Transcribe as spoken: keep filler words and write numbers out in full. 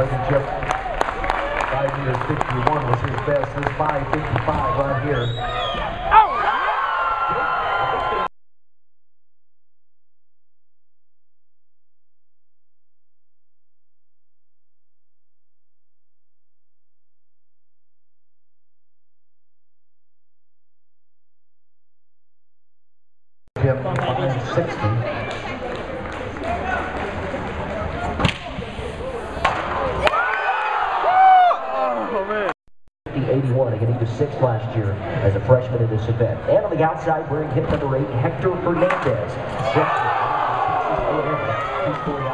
championship. five meters fifty-one was his best. This five fifty-five right here. Him five sixty. eighty-one, again, he was sixth last year as a freshman in this event. And on the outside, wearing hit number eight, Hector Fernandez. He's scoring